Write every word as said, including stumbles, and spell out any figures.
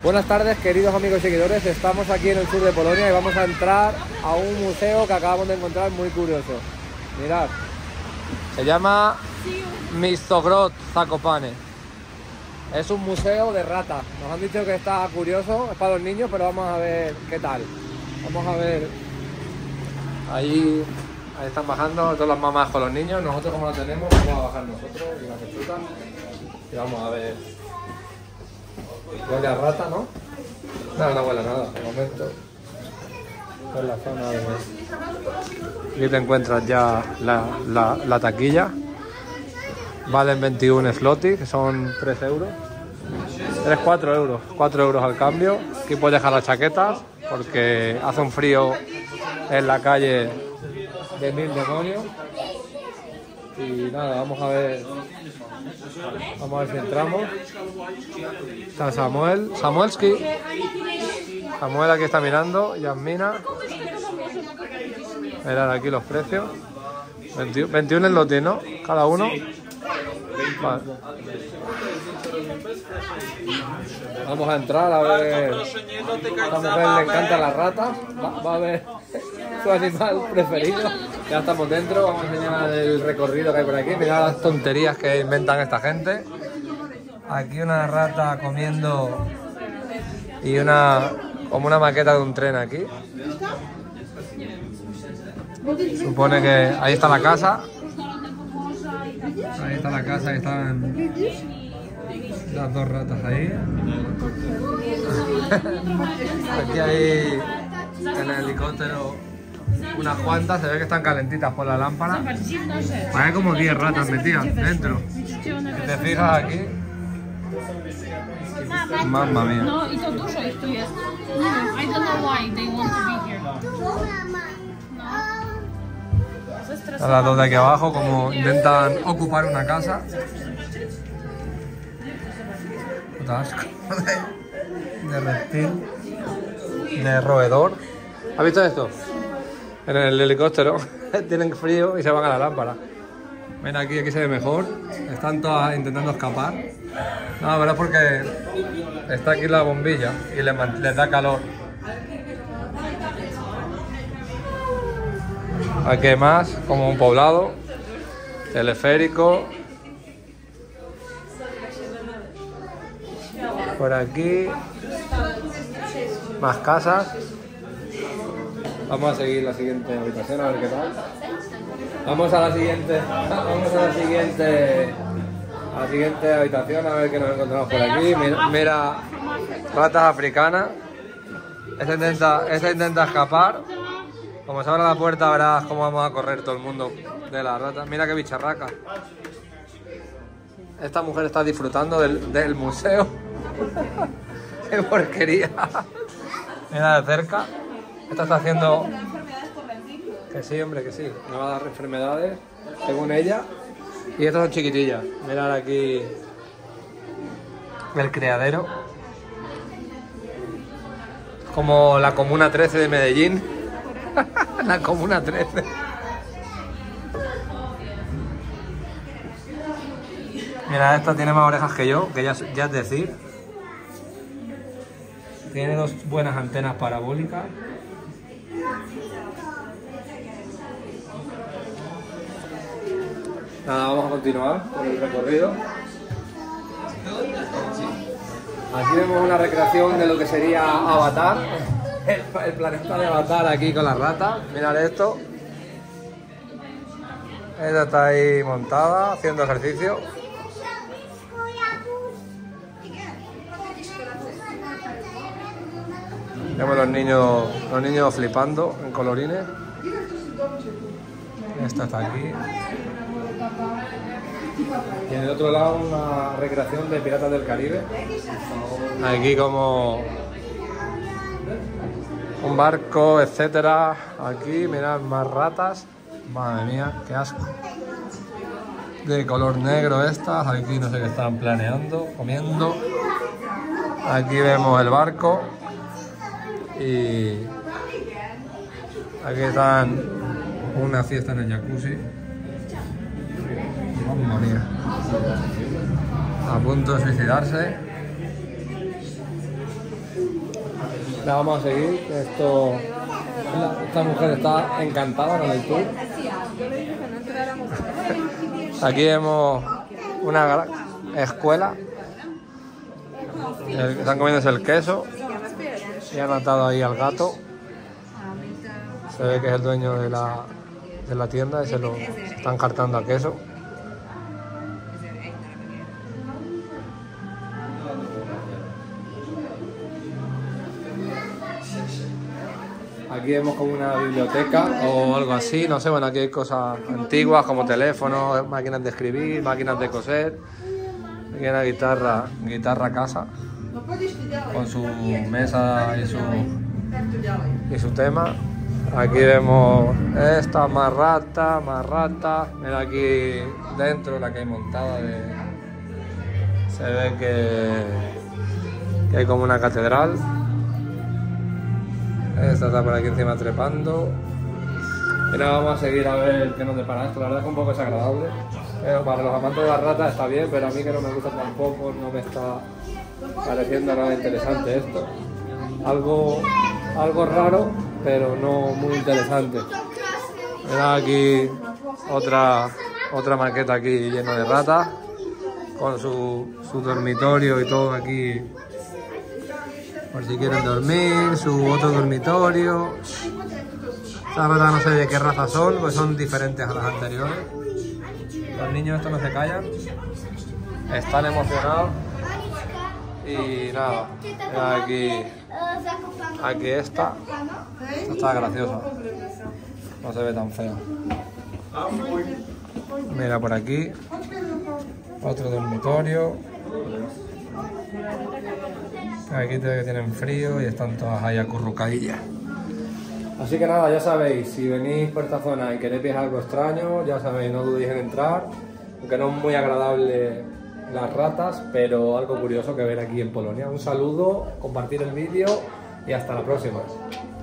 Buenas tardes, queridos amigos y seguidores. Estamos aquí en el sur de Polonia y vamos a entrar a un museo que acabamos de encontrar muy curioso. Mirad, se llama Miejscograd Zakopane. Es un museo de ratas. Nos han dicho que está curioso, es para los niños, pero vamos a ver qué tal. Vamos a ver. Ahí, ahí están bajando todas las mamás con los niños. Nosotros, como lo tenemos, vamos a bajar nosotros y la pechuga. Y vamos a ver. Huele a rata, ¿no? No, no huele a nada, de momento. Esta es la zona de... Aquí te encuentras ya la, la, la taquilla. Valen veintiún zloty, que son tres euros. tres, cuatro euros. cuatro euros al cambio. Aquí puedes dejar las chaquetas porque hace un frío en la calle de mil demonios. Y nada, vamos a ver. Vamos a ver si entramos. Está Samuel, Samuelski. Samuel aquí está mirando, Yasmina. Mirad aquí los precios. veintiuno zloty, ¿no? Cada uno. Vale. Vamos a entrar a ver. A esta mujer le encantan las ratas. Va, va a ver su animal preferido. Ya estamos dentro, vamos a enseñar el recorrido que hay por aquí. Mirad las tonterías que inventan esta gente. Aquí una rata comiendo y una como una maqueta de un tren aquí. Supone que ahí está la casa. Ahí está la casa, ahí están las dos ratas ahí. Aquí hay en el helicóptero unas cuantas, se ve que están calentitas por la lámpara. Hay como diez ratas metidas dentro. Si te fijas aquí. Mamma mía. No, i to dużo ich tu jest. I don't know why they want to be here. A las dos de aquí abajo, como intentan ocupar una casa. Puta asco de, de reptil, de roedor. ¿Has visto esto? En el helicóptero tienen frío y se van a la lámpara. Ven aquí, aquí se ve mejor. Están todas intentando escapar. No, pero es porque está aquí la bombilla y les, les da calor. Aquí hay más, como un poblado, teleférico. Por aquí, más casas. Vamos a seguir la siguiente habitación a ver qué tal. Vamos a la siguiente, vamos a la siguiente, a la siguiente habitación a ver qué nos encontramos por aquí. Mira, mira ratas africanas. Esta intenta, esta intenta escapar. Como se abra la puerta verás cómo vamos a correr todo el mundo de las ratas. Mira qué bicharraca. Esta mujer está disfrutando del, del museo. ¡Qué porquería! Mira de cerca. Esta está haciendo... Que sí, hombre, que sí. Me va a dar enfermedades, según ella. Y estas son chiquitillas. Mirad aquí el criadero. Como la Comuna trece de Medellín. La Comuna trece. Mira, esta tiene más orejas que yo, que ya, ya es decir. Tiene dos buenas antenas parabólicas. Nada, vamos a continuar con el recorrido. Aquí vemos una recreación de lo que sería Avatar. El, el planeta de Avatar aquí con las ratas. Mirad esto. Ella está ahí montada haciendo ejercicio. Vemos los niños, los niños flipando en colorines. Esta está aquí. Y en el otro lado una recreación de Piratas del Caribe. Aquí como un barco, etcétera. Aquí mirad más ratas. Madre mía, qué asco. De color negro estas. Aquí no sé qué están planeando, comiendo. Aquí vemos el barco. Y aquí están una fiesta en el jacuzzi. Mamma mía. A punto de suicidarse. La vamos a seguir. Esto, esta mujer está encantada con el tour. Aquí vemos una gran escuela. El que están comiéndose el queso. Y han atado ahí al gato. Se ve que es el dueño de la, de la tienda y se lo están jartando a queso. Aquí vemos como una biblioteca o algo así, no sé, bueno, aquí hay cosas antiguas como teléfonos, máquinas de escribir, máquinas de coser. Aquí hay una guitarra, guitarra casa, con su mesa y su, y su tema. Aquí vemos esta, más rata, más rata. Mira aquí dentro la que hay montada de... Se ve que, que hay como una catedral. Esta está por aquí encima trepando. Y nada, vamos a seguir a ver qué nos depara esto. La verdad es que un poco desagradable. Pero para los amantes de las ratas está bien, pero a mí que no me gusta tampoco, no me está pareciendo nada interesante esto. Algo, algo raro, pero no muy interesante. Mira aquí otra, otra maqueta aquí llena de ratas, con su, su dormitorio y todo aquí. Por si quieren dormir, su otro dormitorio. Estas ratas no sé de qué raza son, pues son diferentes a las anteriores. Los niños estos no se callan, están emocionados. Y nada, aquí, aquí esta, esta está graciosa, no se ve tan fea. Mira por aquí, otro dormitorio. Aquí que tienen frío y están todas ahí acurrucadillas. Así que nada, ya sabéis, si venís por esta zona y queréis viajar algo extraño, ya sabéis, no dudéis en entrar, aunque no es muy agradable las ratas, pero algo curioso que ver aquí en Polonia. Un saludo, compartir el vídeo y hasta la próxima.